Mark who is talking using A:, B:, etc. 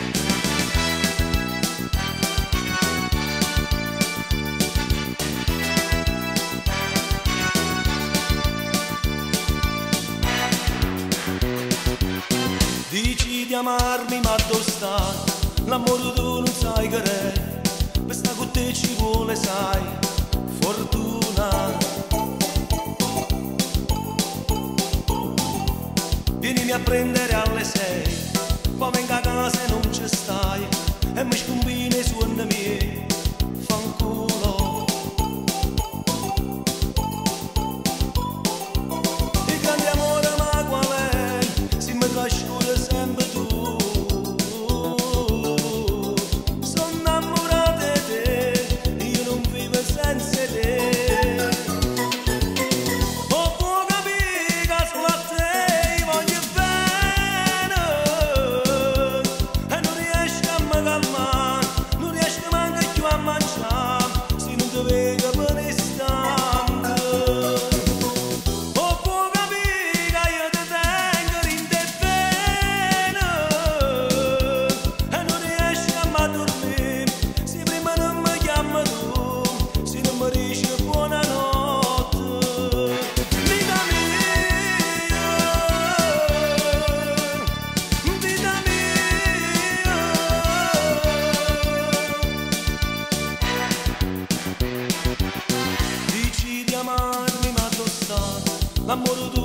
A: Dici di amarmi ma dove stai? L'amore tu non sai che è, per sta con te ci vuole sai, fortuna. Vienimi a prendere alle 6, poi venga a casa e non ci stai, e mi scombini su un mie, fanculo. Il grande amore ma qual è? Si mi trascura sempre tu. Sono innamorata di te, io non vivo senza te. Oh, può capire che solo a te voglio bene, e non riesco a mi calmare, non riesco manco più a mangiare, se non ti vedo per istante. Oh, può capire che io ti tengo in te bene, e non riesco a mi dormire, se prima non mi chiami tu, se non mi dici buonanotte. Vita mia, vita mia. Dici di amarmi ma dove stai? L'amore tu